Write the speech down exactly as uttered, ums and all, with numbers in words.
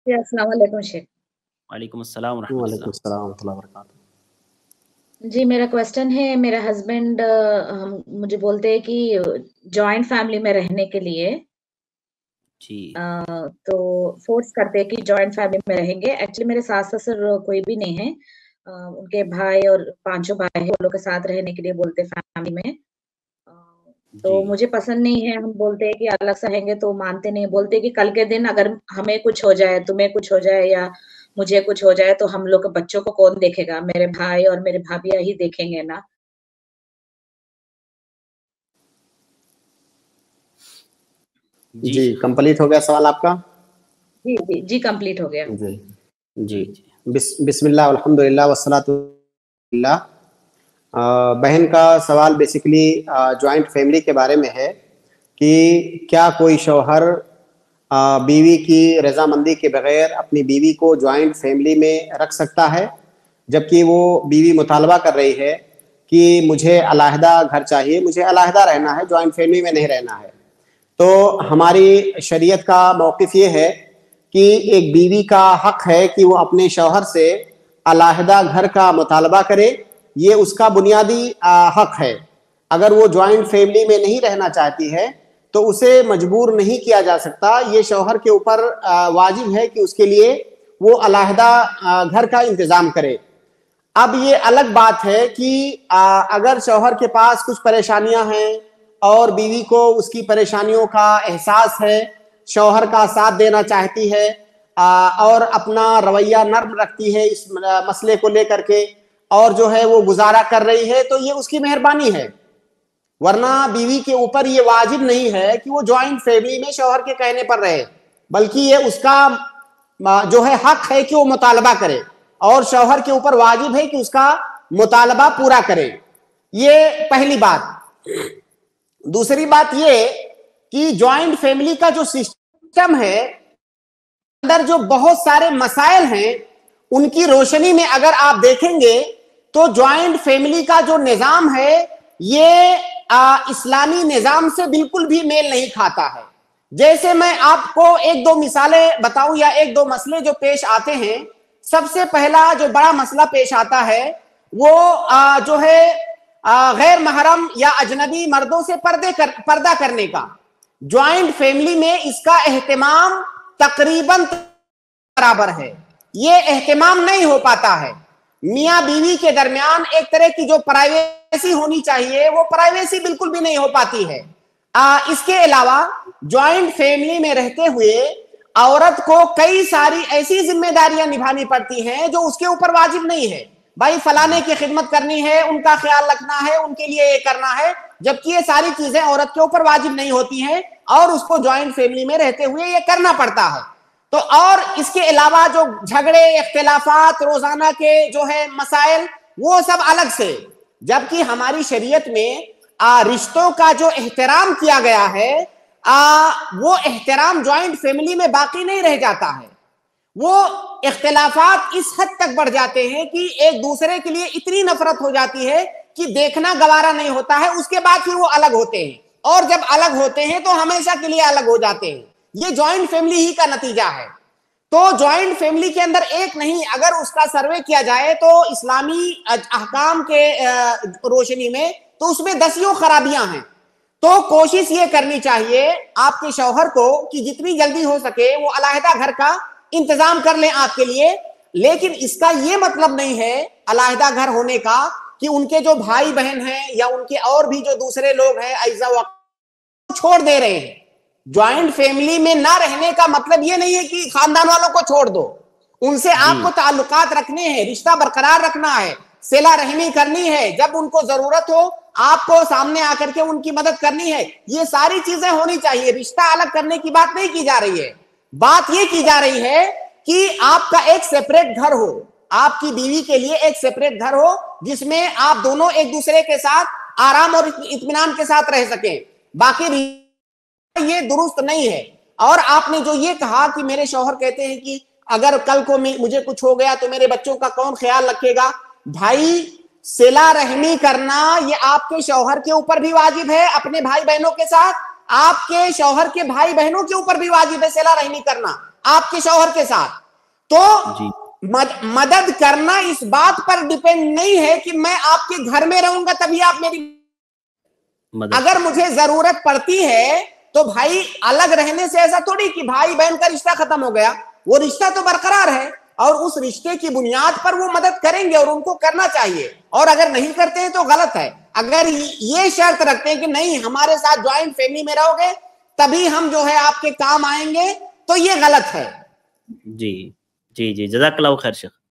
जी, अस्सलाम वालेकुम शेख। वालेकुम अस्सलाम व वालेकुम रहमतुल्लाह। अस्सलाम व रहमतुल्लाहि व बरकातहू। जी, मेरा क्वेश्चन है मेरा हस्बैंड हम मुझे बोलते हैं कि जॉइंट फैमिली में रहने के लिए जी। अ, तो फ़ोर्स करते हैं कि जॉइंट फैमिली में रहेंगे। एक्चुअली मेरे सास-ससुर कोई भी नहीं है। अ, उनके भाई और पाँचों भाई हैं, वो लोग के साथ रहने के लिए बोलते हैं फैमिली में। अ, तो जी। मुझे पसंद नहीं है, हम बोलते हैं कि अलग से रहेंगे तो मानते नहीं, बोलते हैं कि कल के दिन अगर हमें कुछ हो जाए, तुम्हें कुछ हो जाए या मुझे कुछ हो जाए तो हम लोग के बच्चों को कौन देखेगा? मेरे भाई और मेरे भाभियाँ ही देखेंगे ना। जी। जी, कंप्लीट हो गया सवाल आपका? जी, जी, जी कंप्लीट हो गया। जी, जी। जी, जी। बिस बिस्मिल्लाह वल्हम्दुलिल्लाह वस्सलातु लिल्लाह। अ, बहन का सवाल बेसिकली अ, जॉइंट फैमिली के बारे में है कि क्या कोई शौहर अ, बीवी की रज़ामंदी के बगैर अपनी बीवी को जॉइंट फैमिली में रख सकता है? जबकि वो बीवी मुतालबा कर रही है कि मुझे अलहदा घर चाहिए, मुझे अलहदा रहना है, जॉइंट फैमिली में नहीं रहना है। तो हमारी शरीयत का मौक़िफ़ ये है कि एक बीवी का हक़ है कि वो अपने शौहर से अलहदा घर का मुतालबा करे, ये उसका बुनियादी अ, हक़ है। अगर वो जॉइंट फैमिली में नहीं रहना चाहती है, तो उसे मजबूर नहीं किया जा सकता। ये शौहर के ऊपर अ, वाजिब है कि उसके लिए वो अलहदा अ, घर का इंतज़ाम करे। अब ये अलग बात है कि अ, अगर शौहर के पास कुछ परेशानियाँ हैं और बीवी को उसकी परेशानियों का एहसास है, शौहर का साथ देना चाहती है अ, और अपना रवैया नर्म रखती है इस म मसले को लेकर के और जो है वो गुज़ारा कर रही है, तो ये उसकी मेहरबानी है। वरना बीवी के ऊपर ये वाजिब नहीं है कि वो जॉइंट फैमिली में शौहर के कहने पर रहे, बल्कि ये उसका म जो है हक़ है कि वो मुतालबा करे और शौहर के ऊपर वाजिब है कि उसका मुतालबा पूरा करे। ये पहली बात। दूसरी बात ये कि जॉइंट फैमिली का जो सिस्टम है, अंदर जो बहुत सारे मसाइल हैं, उनकी रोशनी में अगर आप देखेंगे, तो जॉइंट फैमिली का जो निज़ाम है, ये अ, इस्लामी निज़ाम से बिल्कुल भी मेल नहीं खाता है। जैसे मैं आपको एक दो मिसालें बताऊँ या एक दो मसले जो पेश आते हैं। सबसे पहला जो बड़ा मसला पेश आता है, वो अ, जो है अ, गैर महरम या अजनबी मर्दों से पर्दे कर पर्दा करने का। जॉइंट फैमिली में इसका एहतमाम तकरीबन बराबर है। ये एहतमाम नहीं हो पाता है। मियाँ बीवी के दरमियान एक तरह की जो प्राइवेसी होनी चाहिए, वो प्राइवेसी बिल्कुल भी नहीं हो पाती है। आ, इसके अलावा जॉइंट फैमिली में रहते हुए औरत को कई सारी ऐसी जिम्मेदारियां निभानी पड़ती हैं जो उसके ऊपर वाजिब नहीं है। भाई फलाने की खिदमत करनी है, उनका ख्याल रखना है, उनके लिए ये करना है, जबकि ये सारी चीजें औरत के ऊपर वाजिब नहीं होती हैं और उसको जॉइंट फैमिली में रहते हुए ये करना पड़ता है। तो और इसके अलावा जो झगड़े, इख्तिलाफात, रोजाना के जो है मसाइल, वो सब अलग से। जबकि हमारी शरीयत में आ, रिश्तों का जो एहतराम किया गया है, आ, वो एहतराम जॉइंट फैमिली में बाकी नहीं रह जाता है। वो इख्तिलाफात इस हद तक बढ़ जाते हैं कि एक दूसरे के लिए इतनी नफरत हो जाती है कि देखना गवारा नहीं होता है। उसके बाद फिर वो अलग होते हैं और जब अलग होते हैं तो हमेशा के लिए अलग हो जाते हैं। ये जॉइंट फैमिली ही का नतीजा है। तो जॉइंट फैमिली के अंदर एक नहीं, अगर उसका सर्वे किया जाए तो इस्लामी अहकाम के रोशनी में, तो उसमें दसियों खराबियां हैं। तो कोशिश ये करनी चाहिए आपके शौहर को कि जितनी जल्दी हो सके वो अलहदा घर का इंतजाम कर लें आपके लिए। लेकिन इसका ये मतलब नहीं है अलहदा घर होने का कि उनके जो भाई बहन हैं या उनके और भी जो दूसरे लोग हैं ऐसा वक्त छोड़ दे रहे हैं। ज्वाइंट फैमिली में ना रहने का मतलब ये नहीं है कि खानदान वालों को छोड़ दो। उनसे आपको ताल्लुकात रखने हैं, रिश्ता बरकरार रखना है, सिला रहमी करनी है, जब उनको जरूरत हो आपको सामने आकर के उनकी मदद करनी है। ये सारी चीजें होनी चाहिए। रिश्ता अलग करने की बात नहीं की जा रही है। बात ये की जा रही है कि आपका एक सेपरेट घर हो, आपकी बीवी के लिए एक सेपरेट घर हो जिसमें आप दोनों एक दूसरे के साथ आराम और इत्मीनान के साथ रह सकें। बाकी ये दुरुस्त नहीं है। और आपने जो ये कहा कि मेरे शौहर कहते हैं कि अगर कल को मुझे कुछ हो गया तो मेरे बच्चों का कौन ख्याल रखेगा। भाई सिला रहमी करना ये आपके शौहर के ऊपर भी वाजिब है, अपने भाई बहनों के साथ आपके शौहर के भाई बहनों के ऊपर भी वाजिब है सिला रहमी करना। आपके शौहर के साथ, तो मद, मदद करना इस बात पर डिपेंड नहीं है कि मैं आपके घर में रहूंगा तभी आप मेरी मदद। अगर मुझे जरूरत पड़ती है तो भाई अलग रहने से ऐसा थोड़ी कि भाई बहन का रिश्ता खत्म हो गया, वो रिश्ता तो बरकरार है और उस रिश्ते की बुनियाद पर वो मदद करेंगे और उनको करना चाहिए। और अगर नहीं करते हैं तो गलत है। अगर ये शर्त रखते हैं कि नहीं हमारे साथ ज्वाइंट फैमिली में रहोगे तभी हम जो है आपके काम आएंगे, तो ये गलत है। जी जी जी, जज़ाकल्लाहु खैर शेख।